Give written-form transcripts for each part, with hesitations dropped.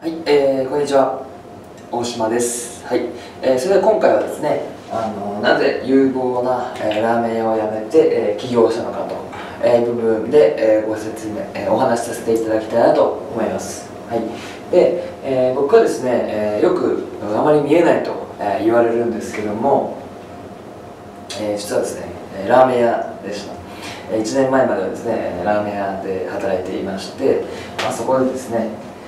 はい、こんにちは、大島です。はい、それでは今回はですね、なぜ有望な、ラーメン屋を辞めて、起業したのかと、部分で、ご説明、お話しさせていただきたいなと思います。はい、で、僕はですね、よくあまり見えないと、言われるんですけども、実はですね、ラーメン屋でした。1年前まではですね、ラーメン屋で働いていまして、そこでですね、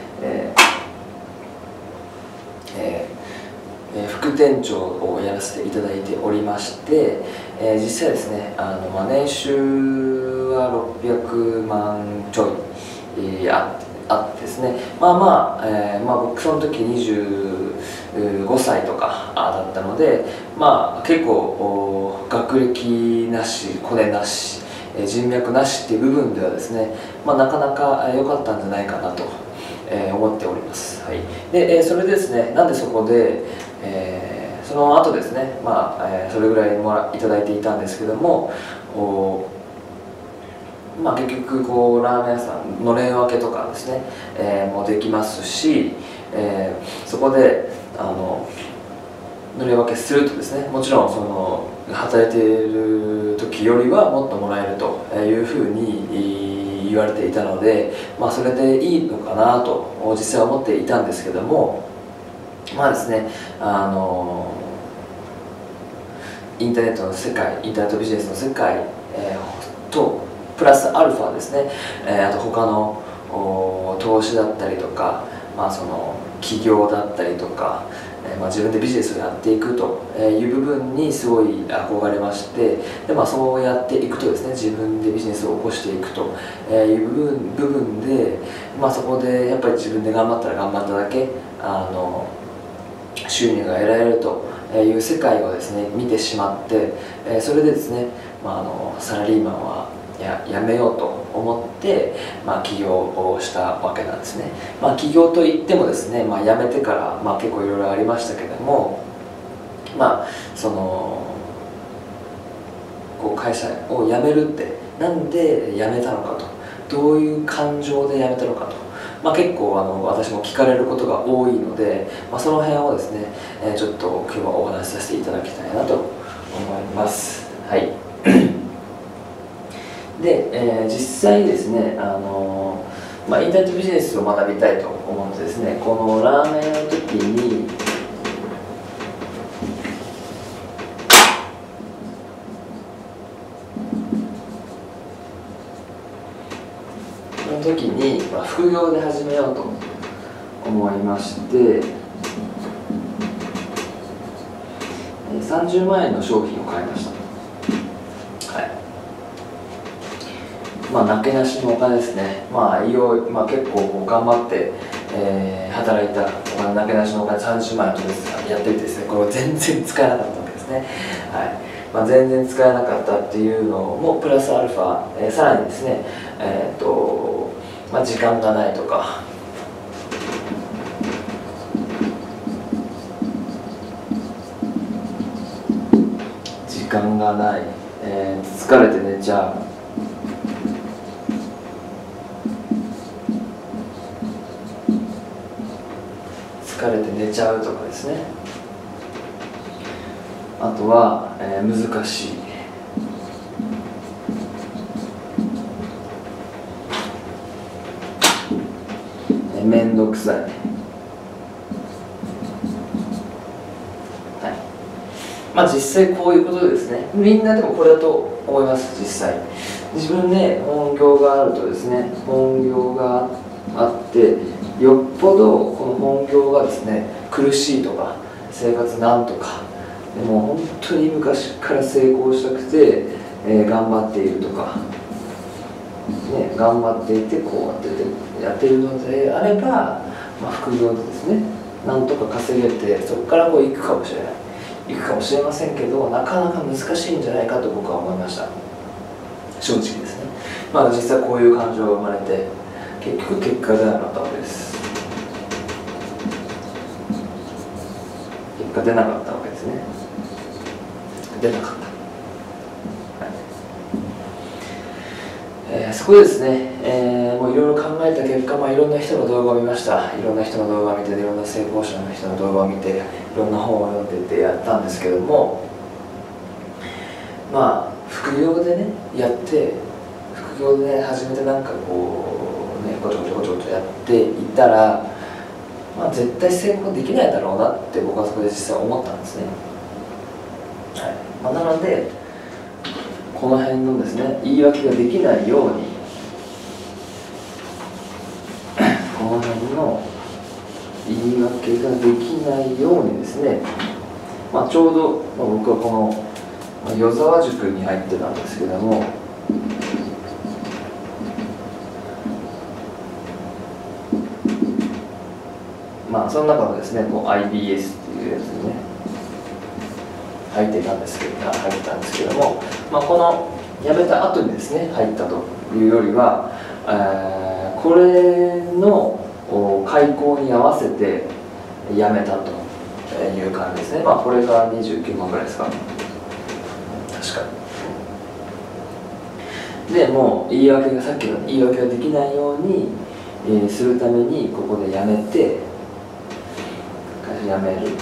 副店長をやらせていただいておりまして、実際ですね、年収は600万ちょい、あってですね、僕その時25歳とかだったので、結構学歴なしコネなし人脈なしっていう部分ではですね、なかなか良かったんじゃないかなと思っております。はい、でそれでですね、なんでそこで、その後ですね、それぐらいいただいていたんですけども、結局ラーメン屋さんのれん分けとかですね、もできますし、そこでのれん分けするとですね、もちろんその働いている時よりはもっともらえるというふうに言われていたので、それでいいのかなと実際は思っていたんですけども、ですね、インターネットの世界、インターネットビジネスの世界、とプラスアルファですね、あと他の投資だったりとか、その起業だったりとか、自分でビジネスをやっていくという部分にすごい憧れまして、で、そうやっていくとですね、自分でビジネスを起こしていくという部分で、そこでやっぱり自分で頑張ったら頑張っただけ収入が得られるという世界をですね見てしまって、それでですね、サラリーマンはやめようと思って、起業をしたわけなんですね。起業といってもですね、辞めてから、結構いろいろありましたけども、その会社を辞めるってなんで辞めたのかと、どういう感情で辞めたのかと。結構私も聞かれることが多いので、その辺をですね、ちょっと今日はお話しさせていただきたいなと思います。はい。で、実際ですね、インターネットビジネスを学びたいと思ってですね、このラーメンの時に副業で始めようと思いまして、30万円の商品を買いました。はい。なけなしのお金ですね。結構頑張って、働いたお金、なけなしのお金30万円とやっていてですね、これを全然使えなかったわけですね。はい。全然使えなかったっていうのもプラスアルファ、さらにですね、時間がないとか、疲れて寝ちゃう、とかですね。あとは、難しい、めんどくさい、実際こういうことですね。みんなでもこれだと思います。実際自分で本業があるとですね、本業があってよっぽどこの本業がですね苦しいとか生活なんとかでも本当に昔から成功したくて、頑張っているとか、頑張っていてこうやってるのであれば、副業でですねなんとか稼げてそこから行くかもしれませんけど、なかなか難しいんじゃないかと僕は思いました。正直ですね。実際こういう感情が生まれて結局結果が出なかったわけです。結果出なかったわけですね。出なかった。そこでですね、 もういろいろ考えた結果、いろんな人の動画を見ました。いろんな人の動画を見て、いろんな成功者の人の動画を見て、いろんな本を読んでってやったんですけども、副業でねやって、副業で始めてなんかこうねごちょごちょやっていったら、絶対成功できないだろうなって僕はそこで実際思ったんですね。なのでこの辺のですね言い訳ができないように、この辺の言い訳ができないようにですね、ちょうど、僕はこの与沢塾に入ってたんですけども、その中のですねこう IBS っていうやつにね入ってたんですけども、この辞めた後にですね入ったというよりは、これの開講に合わせて辞めたという感じですね。これが29万ぐらいですか、確かに。でもう言い訳が、さっきの言い訳ができないように、するためにここで辞めて、会社辞める、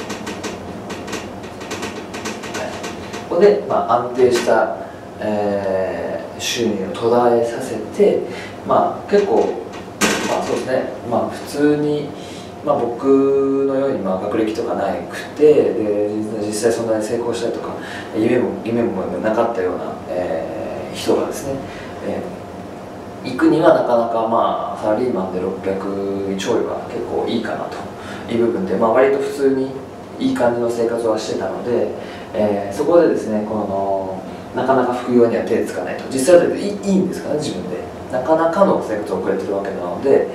ここで、安定した、収入を途絶えさせて、結構、そうですね、普通に、僕のように学歴とかなくて、で実際そんなに成功したりとか夢もなかったような、人がですね、行くにはなかなかサラリーマンで600ちょいは結構いいかなという部分で、割と普通にいい感じの生活はしてたので、そこでですねなかなか副業には手つかないと。実際だといいんですかね、自分でなかなかの生活を送れてるわけなので、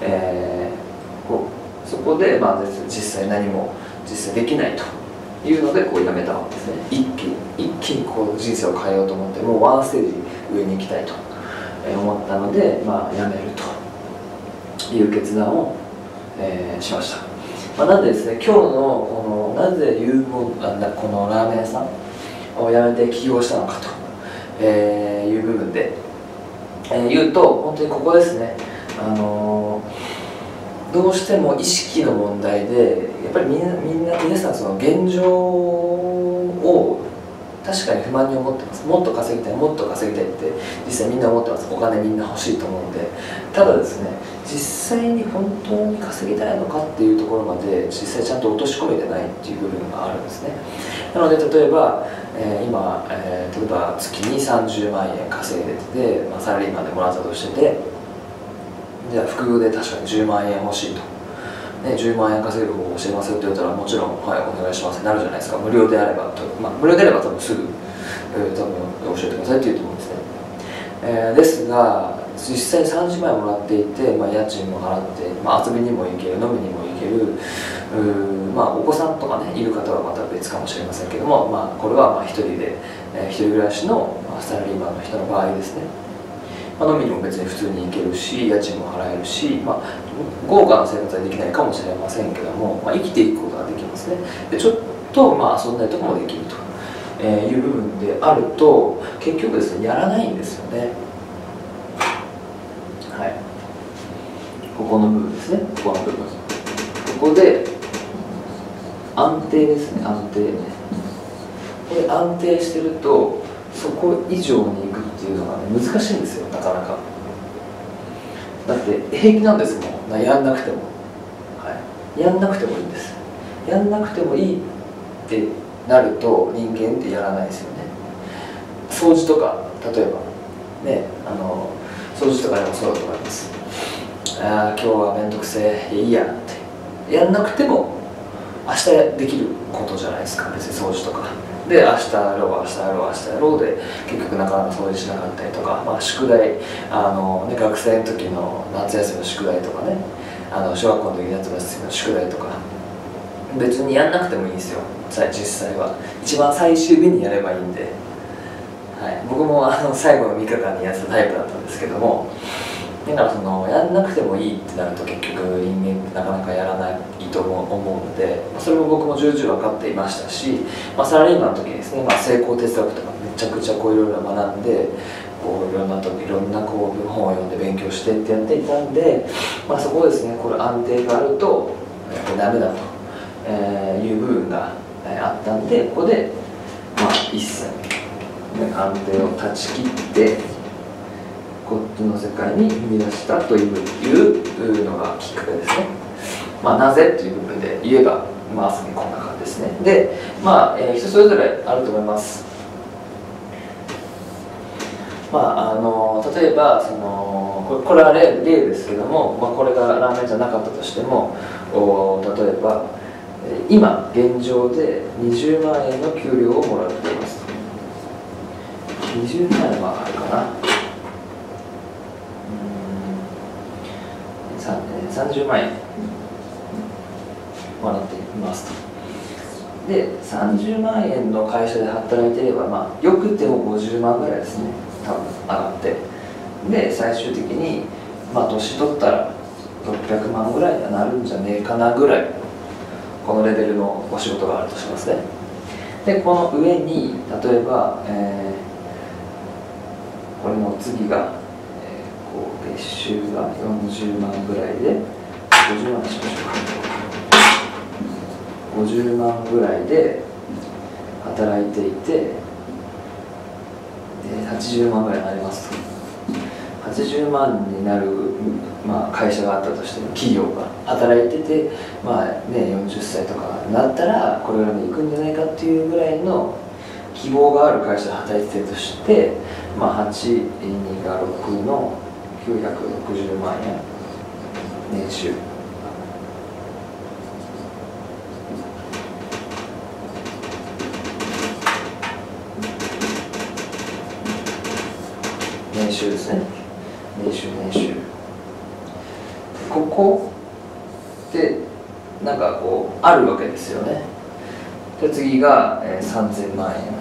そこで、実際何も実際できないというので辞めたわけですね。一気に人生を変えようと思って、もうワンステージ上に行きたいと思ったので、辞めるという決断を、しました。なんでですね、今日のこのなぜこのラーメン屋さんを辞めて起業したのかと、いう部分で、言うと、本当にここですね。どうしても意識の問題で、やっぱり皆さんその現状を確かに不満に思ってます。もっと稼ぎたいもっと稼ぎたいって実際みんな思ってます。お金みんな欲しいと思うんで。ただですね、実際に本当に稼ぎたいのかっていうところまで実際ちゃんと落とし込めてないっていう部分があるんですね。なので例えば、今、例えば月に30万円稼いでて、サラリーマンでもらったとしてて、じゃあ副業で確かに10万円欲しいと、10万円稼げる方法を教えますよって言ったら、もちろん「はい、お願いします」ってなるじゃないですか。無料であれば無料であれば多分すぐ、教えてくださいって言うと思うんですね。ですが実際に30万円もらっていて、家賃も払って、遊びにも行ける、飲みにも行ける、お子さんとかねいる方はまた別かもしれませんけども、これは一人で、一人暮らしのサラリーマンの人の場合ですね、飲みにも別に普通に行けるし、家賃も払えるし、豪華な生活はできないかもしれませんけども、生きていくことができますね。でちょっと遊んだりとかもできるという部分であると、結局ですねやらないんですよね。はい、ここの部分ですね、ここの部分、ここで安定ですね、安定。これ安定してるとそこ以上に行くっていうのが難しいんですよ、なかなか。だって平気なんですもん、やんなくても、やんなくてもいいんです。やんなくてもいいってなると人間ってやらないですよね。掃除とか例えばね、掃除とかでもそうだと思います。今日は面倒くせえ、いいやってやんなくても明日できることじゃないですか、別に掃除とかで。明日やろうで結局なかなか掃除しなかったりとか、宿題学生の時の夏休みの宿題とかね、小学校の時の夏休みの宿題とか別にやんなくてもいいんですよ、実際は。一番最終日にやればいいんで、僕も最後の3日間にやったタイプだったんですけども、だからやんなくてもいいってなると結局人間ってなかなかやらないと思うので、それも僕も重々分かっていましたし、サラリーマンの時にですね、成功哲学とかめちゃくちゃいろいろ学んで、 こういろんなこう本を読んで勉強してってやっていたんで、そこですね、これ安定があるとダメだという部分があったんで、ここで一切安定を断ち切ってこっちの世界に踏み出したというのがきっかけですね。なぜという部分で言えば、まさにこんな感じですね。で、人それぞれあると思います。例えばこれは例ですけども、これがラーメンじゃなかったとしても、例えば今現状で20万円の給料をもらっていますと。20万円はあるかな、30万円もらっていますと。で30万円の会社で働いていれば、よくても50万ぐらいですね、多分上がって、で最終的に年取ったら600万ぐらいにはなるんじゃねえかなぐらい、このレベルのお仕事があるとしますね。でこの上に例えば、これの次が、月収が40万ぐらいで50万にしましょうか。50万ぐらいで働いていて、で80万ぐらいになりますと。80万になる、会社があったとしても、企業が働いてて、40歳とかになったらこれぐらいに行くんじゃないかっていうぐらいの希望がある会社で働いてるとして、8、2が6の960万円年収。年収ですね。年収。ここであるわけですよね。で次が、3000万円。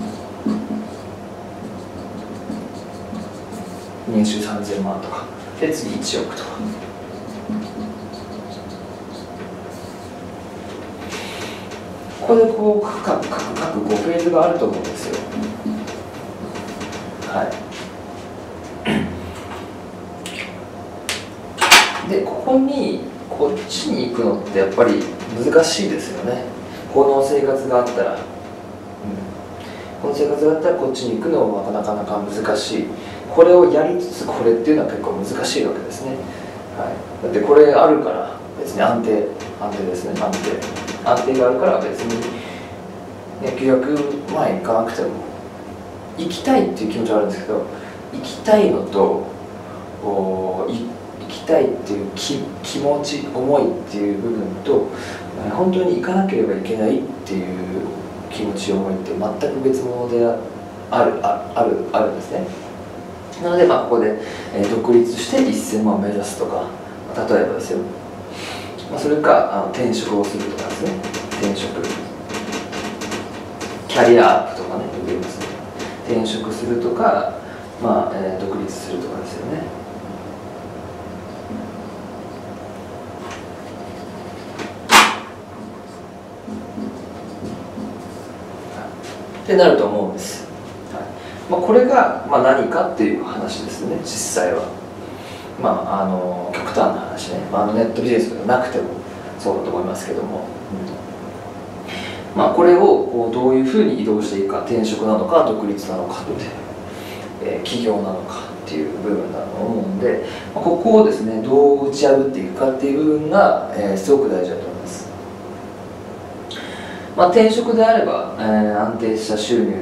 年収3000万とか。で次1億とか。ここで各フェーズがあると思うんですよ。でこっちに行くのってやっぱり難しいですよね。この生活があったら、この生活があったらこっちに行くのはなかなか難しい。これをやりつつこれっていうのは結構難しいわけですね。だってこれあるから別に安定ですね。安定があるから別に、900万円いかなくても行きたいっていう気持ちはあるんですけど、行きたいのと行きたいっていう気持ち、思いっていう部分と、本当に行かなければいけないっていう気持ち、思いって全く別物であるんですね。なのでここで独立して1000万を目指すとか、例えばですよ、それか転職をするとかですね。転職、キャリアアップとかね、よく言いますね。転職するとか、独立するとかですよね。ってなると思うんです。これが何かっていう話ですね、実際は。極端な話ね、ネットビジネスがなくてもそうだと思いますけども、これをどういうふうに移動していくか、転職なのか独立なのかって、起業なのかっていう部分だと思うんで、ここをですねどう打ち破っていくかっていう部分が、すごく大事だと思います。転職であれば、安定した収入、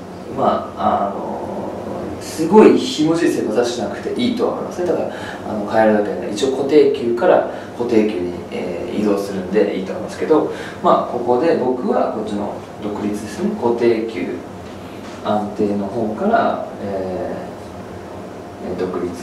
すごいひもじい生活はしなくていいとは思いますね。だから変えるだけで、一応固定給から固定給に、移動するんでいいと思いますけど、ここで僕はこっちの独立ですね、固定給安定の方から、独立、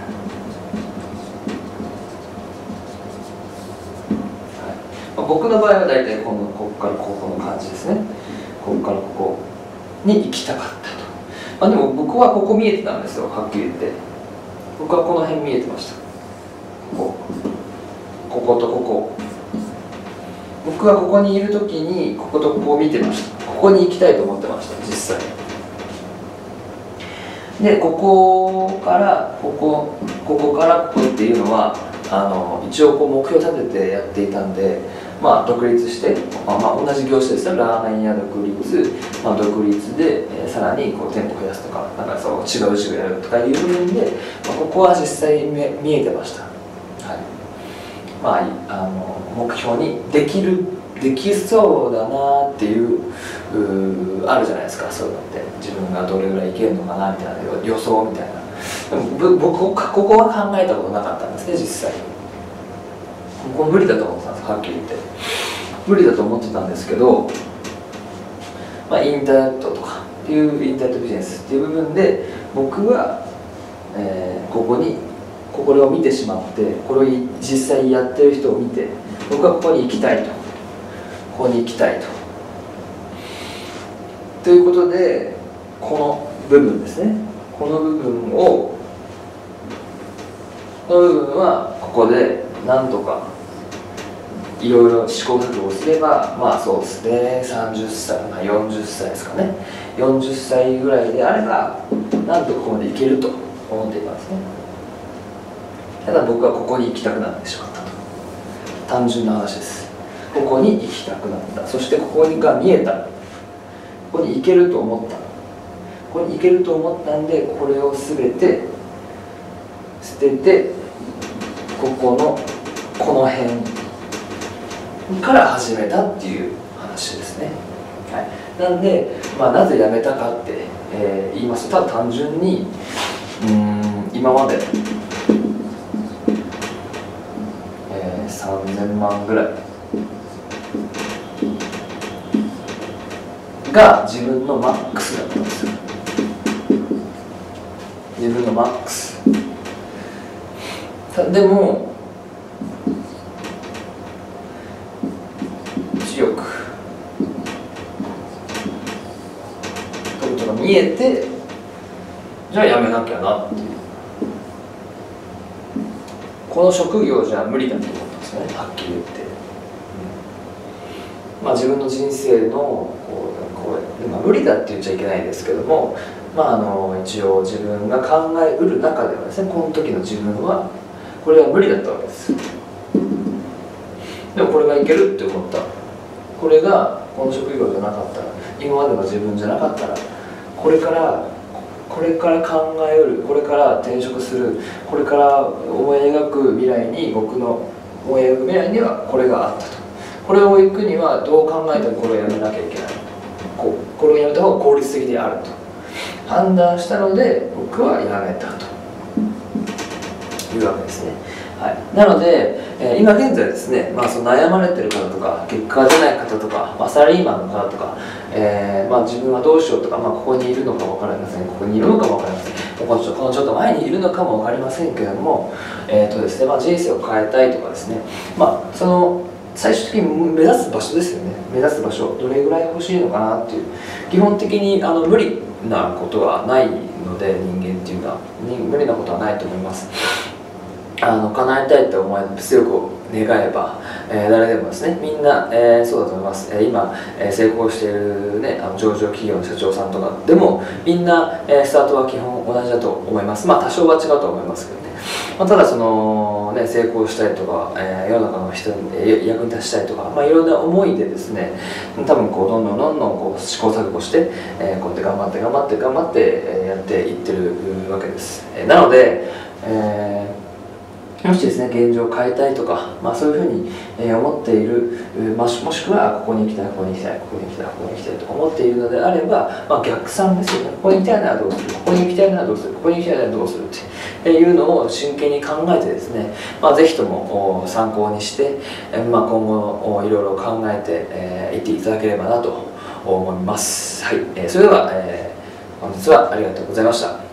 僕の場合は大体ここからここの感じですね。ここからここに行きたかったと。でも僕はここ見えてたんですよ、はっきり言って。僕はこの辺見えてました。こことここ。僕はここにいる時にこことここを見てました。ここに行きたいと思ってました、実際。 でここからここからここっていうのは一応こう目標立ててやっていたんで、独立して、同じ業種ですよ、ラーメン屋独立、独立で、さらにこう店舗増やすとか、なんかそう違う事業やるとかいう部分で、ここは実際見えてました。はい、目標にできそうだなっていうあるじゃないですか、そういうのって。自分がどれぐらいいけるのかなみたいな予想みたいな。でも僕ここは考えたことなかったんですね、実際。ここ無理だと思ってたんです、はっきり言って。無理だと思ってたんですけど、インターネットとかっていうインターネットビジネスっていう部分で僕は、これを見てしまって、これを実際やってる人を見て、僕はここに行きたいと、ここに行きたいということで、この部分ですね、この部分はここでなんとかいろいろ試行錯誤すれば、そうですね、30歳、40歳ですかね、40歳ぐらいであればなんとかここまでいけると思っていますね。ただ僕はここに行きたくなってしまったと、単純な話です。ここに行きたくなった、そしてここが見えた、ここに行けると思った、ここに行けると思ったんで、これを全て捨てて、この辺から始めたっていう話ですね。なんで、なぜ辞めたかって、言いますと、ただ単純に今まで、3000万ぐらいが自分のマックスだったんですよ。自分のマックス。でも1億ということが見えて、じゃあやめなきゃなっていう、この職業じゃ無理だと思ったんですよね、はっきり言って。自分の人生の無理だって言っちゃいけないですけども、一応自分が考えうる中ではですね、この時の自分はこれは無理だったわけです。でもこれがいけるって思った、これがこの職業じゃなかったら、今までの自分じゃなかったら、これから考えうる、これから転職する、これから思い描く未来に、僕の思い描く未来にはこれがあったと。これを行くにはどう考えてもこれをやめなきゃいけない、これをやめた方が効率的であると判断したので、僕はやめたというわけですね。なので、今現在ですね、その悩まれてる方とか、結果が出ない方とか、サラリーマンの方とか、自分はどうしようとか、ここにいるのかも分かりません、ここにいるのかも分かりません、このちょっと前にいるのかも分かりませんけれども、ですね、人生を変えたいとかですね、その最終的に目指す場所ですよね。目指す場所、どれぐらい欲しいのかなっていう。基本的に無理なことはないので、人間っていうのは無理なことはないと思います。叶えたいって思い強く願えば、誰でもですね、みんな、そうだと思います。今、成功している、上場企業の社長さんとかでもみんな、スタートは基本同じだと思います。多少は違うと思いますけどね。ただその、成功したいとか、世の中の人に役に立ちたいとか、いろんな思いでですね、多分どんどん試行錯誤して、こうやって頑張ってやっていってるわけです。なので、もしですね、現状を変えたいとか、そういうふうに、思っている、もしくはここに行きたい、ここに行きたい、ここに行きたい、ここに行きたいと思っているのであれば、逆算ですよね。ここに行きたいならどうする、ここに行きたいならどうする、ここに行きたいならどうするっていうのを真剣に考えてですね、ぜひとも参考にして、今後いろいろ考えていっていただければなと思います。それでは、本日はありがとうございました。